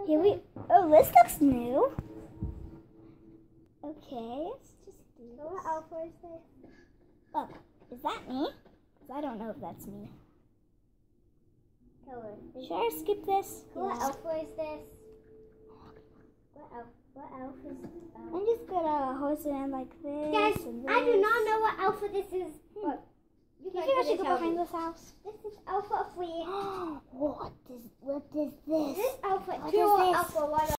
Here we. Oh, this looks new. Okay, let's just do this. What alpha is this? Oh, is that me? 'Cause I don't know if that's me. Should I skip this? What alpha is this? What alpha is this? I'm just gonna hoist it in like this. Guys, and this. I do not know what alpha this is. But You think I should go behind this house? This is alpha 3. What is this? This is alpha What 2 is or this? alpha 1.